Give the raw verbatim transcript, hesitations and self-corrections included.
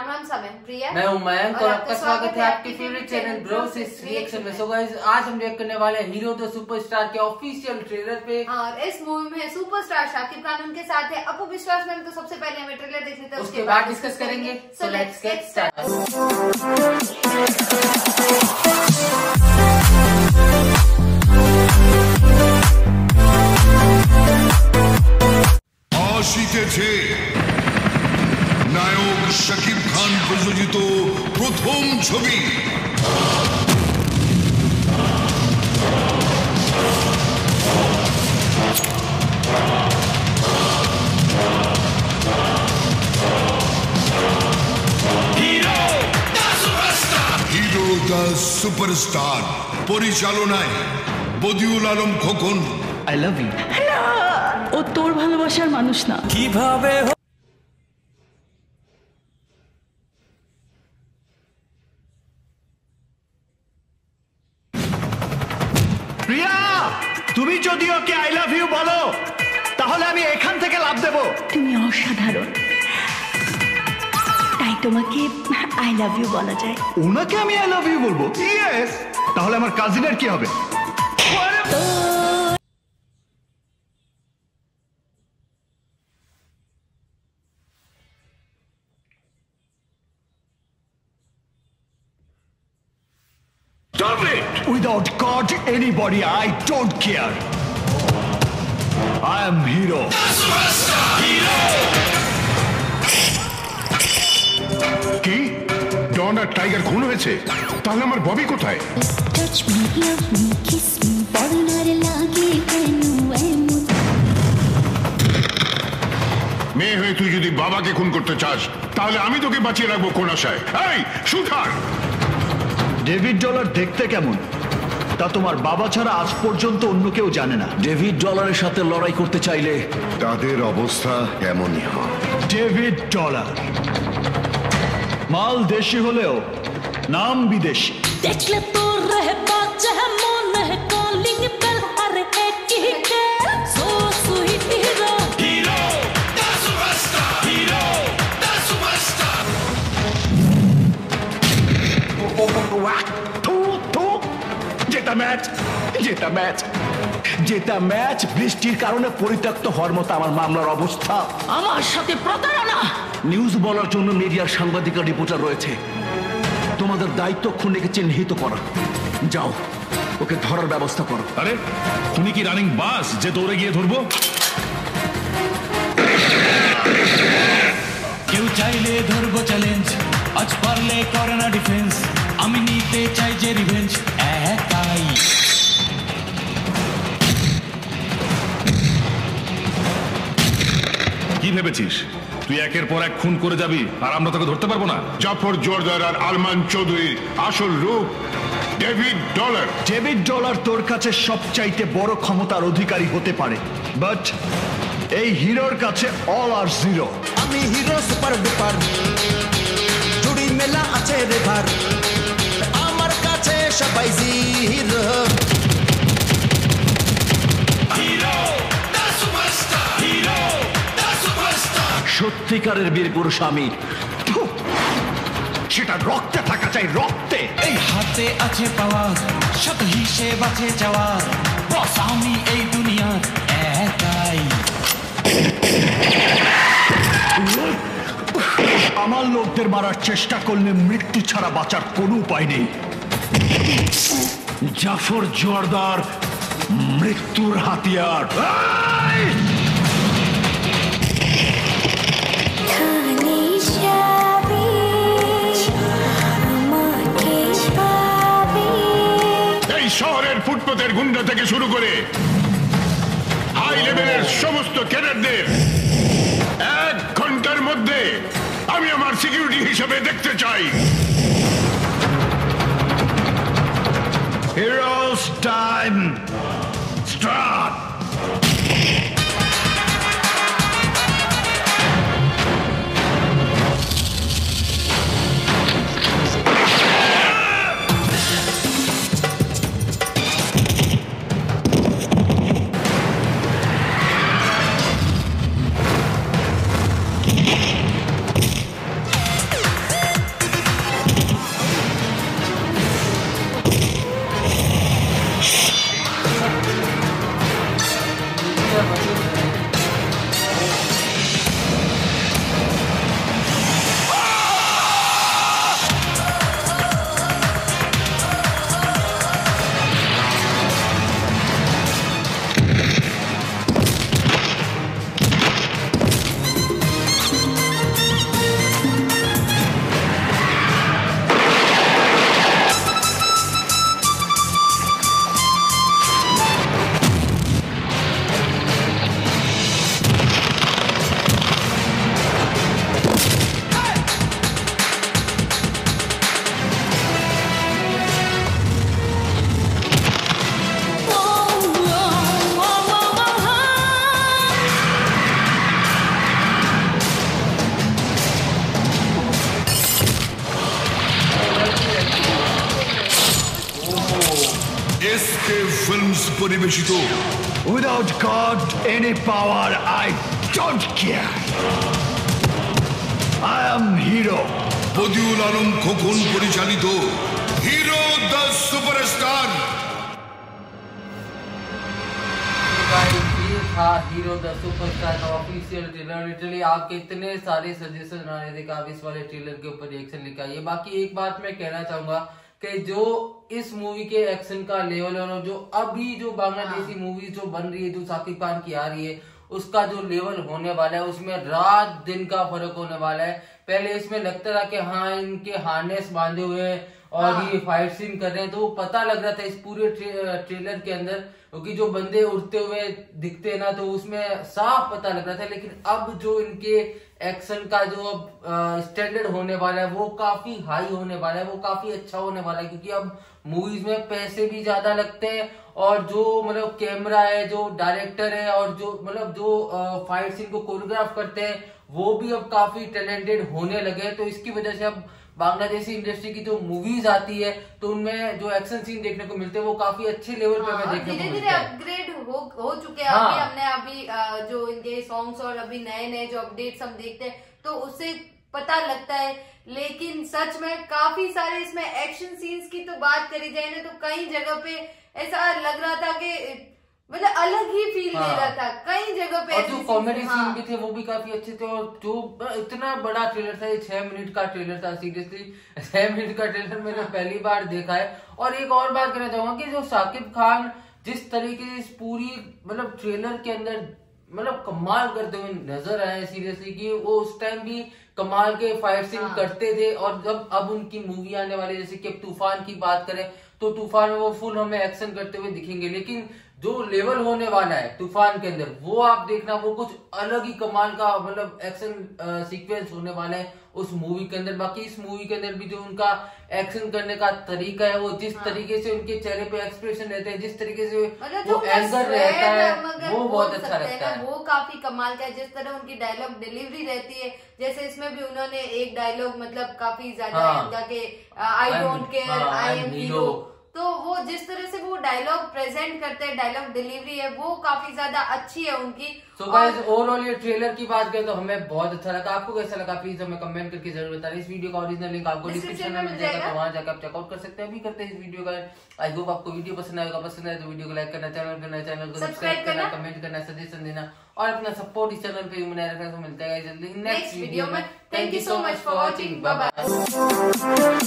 हम सब हैं प्रिया, मैं हूं मयंक और आपका स्वागत है आपके फेवरेट चैनल ब्रोस रिएक्शन में। सो गाइस, आज हम रिएक्ट करने वाले हैं हीरो द सुपरस्टार के ऑफिशियल ट्रेलर पे। और इस मूवी में सुपरस्टार शाकिब खान उनके साथ है अपू विश्वास मैम। तो सबसे पहले हमें ट्रेलर देख लेते हैं, उसके बाद डिस्कस करेंगे। So let's get start. আসিতেছে নায়ক শাকিব খান প্রযোজিত প্রথম ছবি হিরো দ্য সুপারস্টার, পরিচালনায় Badiul Alam Khokon. I love you. ও তোর ভালোবাসার মানুষ না। কিভাবে প্রিয়া, তুমি যদি ওকে আই লাভ ইউ বলো তাহলে আমি এখান থেকে লাভ দেব। তুমি অসাধারণ, তাই তোমাকে আই লাভ ইউ বলা যায়। ওনাকে আমি আই লাভ ইউ বলবো? ইয়েস। তাহলে আমার কাজিনের কি হবে? Stop it! Without God, anybody, I don't care. I am hero. কি ডন আর টাইগার খুন হয়েছে? তাহলে আমার ববি কোথায়? Touch me, love me, kiss me, বলনার লাগে কেন এমন? মেয়ে হয়ে তুই যদি বাবাকে খুন করতে চাস তাহলে আমি তোকে বাঁচিয়ে রাখবো কোন আশায়? এই শুটার! ডেভিড ডলার দেখতে কেমন তা তোমার বাবা ছাড়া আজ পর্যন্ত অন্য কেউ জানে না। ডেভিড ডলারের সাথে লড়াই করতে চাইলে তাদের অবস্থা কেমনই হয়। ডেভিড ডলার মাল দেশি হলেও নাম বিদেশি। দেখলে তোর রহে বাজে মন হে কলিং বেল আরে এক হি কে so sweet hero hero the superstar, hero the superstar. যেটা ম্যাচ যেটা ম্যাচ যেটা ম্যাচ বৃষ্টির কারণে পরিত্যক্ত হওয়ার মতো আমার মামলার অবস্থা। আমার সাথে প্রতারণা। নিউজ বলার জন্য মিডিয়ার সাংবাদিক রিপোর্টার রয়েছে। তোমাদের দায়িত্ব খুনিকে চিহ্নিত করা। যাও, ওকে ধরার ব্যবস্থা করো। আরে খুনি কি রানিং বাস যে দৌড়ে গিয়ে ধরবো? কেউ চাইলে ধরবো চ্যালেঞ্জ, আজ পারলে করে না ডিফেন্স। আমি নিতে চাই যে রিভেঞ্জ একাই। কি ভেবেছিস তুই একের পর এক খুন করে যাবি আর আমরা তোকে ধরতে পারবো না? জাফর জোরদার আর আলমান চৌধুরীর আসল রূপ ডেভিড ডলার। ডেভিড ডলার তোর কাছে সবচাইতে বড় ক্ষমতার অধিকারী হতে পারে, বাট এই হিরোর কাছে অল আর জিরো। আমি হিরো সুপার ডুপার, জুড়ি মেলা আছে রে ভার, আমার কাছে সবাই zero. Hero the superstar, hero the superstar. সত্যিকারের বীর পুরুষ আমি। সেটা রক্তে থাকা চাই, রক্তে। এই হাতে আছে পাওয়ার, শত হিসেব আছে যাওয়ার। বস আমি এই দুনিয়ার একাই। আমার লোকদের মারার চেষ্টা করলে মৃত্যু ছাড়া বাঁচার কোনো উপায় নেই। জাফর জোরদার মৃত্যুর হাতিয়ার। এই শহরের ফুটপাতের গুন্ডা থেকে শুরু করে হাই লেভেলের সমস্ত ক্যাডারদের এক ঘন্টার মধ্যে আমি আমার সিকিউরিটি হিসেবে দেখতে চাই। Heroes time start. SK films পরিবেশিত without God any power I don't care, I am hero. Badiul Alam Khokon পরিচালিত হিরো দ্য সুপারস্টার। ये था हीरो द सुपरस्टार का ऑफिशियल ट्रेलर। लिटरली आपके इतने सारे सजेशन आ रहे थे कि आप इस वाले ट्रेलर के ऊपर रिएक्शन लेकर आइए। बाकी एक बात मैं कहना चाहूंगा कि जो इस मूवी के एक्शन का लेवल है, जो अभी जो बांग्लादेशी मूवी जो बन रही है, जो साकिब खान की आ रही है, उसका जो लेवल होने वाला है उसमें रात दिन का फर्क होने वाला है। पहले इसमें लगता था कि हाँ इनके हार्नेस बांधे हुए हैं और हाँ। ये फाइट सीन कर रहे हैं, तो पता लग रहा था इस पूरे ट्रे, ट्रेलर के अंदर, क्योंकि जो बंदे उड़ते हुए दिखते ना तो उसमें साफ पता लग रहा था। लेकिन अब जो इनके एक्शन का जो स्टैंडर्ड होने वाला है वो काफी हाई होने वाला है, वो काफी अच्छा होने वाला है, क्योंकि अब मूवीज में पैसे भी ज्यादा लगते हैं और जो मतलब कैमरा है, जो डायरेक्टर है और जो मतलब जो फाइट सीन को कोरियोग्राफ करते हैं वो भी अब काफी टैलेंटेड होने लगे। तो इसकी वजह से अब बांग्लादेशी इंडस्ट्री की जो मूवीज आती है तो उनमें जो एक्शन सीन देखने को मिलते हैं वो काफी अच्छे लेवल पे हमें देखने को मिलते हैं। धीरे धीरे अपग्रेड हो हो चुके हैं। हाँ। अभी हमने अभी जो इनके सॉन्ग्स और अभी नए नए जो अपडेट्स हम देखते हैं तो उससे पता लगता है। लेकिन सच में काफी सारे इसमें एक्शन सीन्स की तो बात करी जाए ना तो कई जगह पे ऐसा लग रहा था कि मतलब अलग ही फील हाँ। दे रहा था कई जगह पे। और जो कॉमेडी सीन भी थे वो भी काफी अच्छे थे। और जो इतना बड़ा ट्रेलर था, ये छह मिनट का ट्रेलर था। सीरियसली छह मिनट का ट्रेलर मैंने हाँ। पहली बार देखा है। और एक और बात कहना चाहूंगा कि जो साकिब खान जिस तरीके से इस पूरी मतलब ट्रेलर के अंदर मतलब कमाल करते हुए नजर आए, सीरियसली कि वो उस टाइम भी कमाल के फाइट सीन हाँ। करते थे। और जब अब उनकी मूवी आने वाली, जैसे कि तूफान की बात करें तो तूफान में वो फुल हमें एक्शन करते हुए दिखेंगे। लेकिन जो लेवल होने वाला है तूफान के अंदर वो आप देखना, वो कुछ अलग ही कमाल का मतलब एक्शन सीक्वेंस होने वाला है उस मूवी के अंदर। बाकी इस मूवी के अंदर भी जो उनका एक्शन करने का तरीका है, वो जिस हाँ। तरीके से उनके चेहरे पे एक्सप्रेशन रहते हैं, जिस तरीके से वो एंगर रहता है वो बहुत अच्छा लगता है। वो काफी कमाल का है। जिस तरह उनकी डायलॉग डिलीवरी रहती है, जैसे इसमें भी उन्होंने एक डायलॉग मतलब काफी ज्यादा I don't care I am hero, तो वो जिस तरह से वो डायलॉग प्रेजेंट करते हैं, डायलॉग डिलीवरी है वो काफी ज्यादा अच्छी है उनकी। तो गाइस ओवरऑल ये ट्रेलर की बात करें तो हमें बहुत अच्छा लगा। आपको कैसा लगा प्लीज हमें कमेंट करके जरूर बताएं। इस वीडियो का ओरिजिनल लिंक आपको डिस्क्रिप्शन में मिल जाएगा, तो वहां जाकर आप चेकआउट कर सकते हैं। अभी करते हैं इस वीडियो का। आई होप आपको वीडियो पसंद आएगा। पसंद आए तो वीडियो को लाइक करना, चैनल करना चैनल को सब्सक्राइब करना, कमेंट करना, सजेशन देना और अपना सपोर्ट इस चैनल पे बनाए रखना। तो मिलता है जल्दी नेक्स्ट वीडियो में। Thank you so much for watching. Bye bye.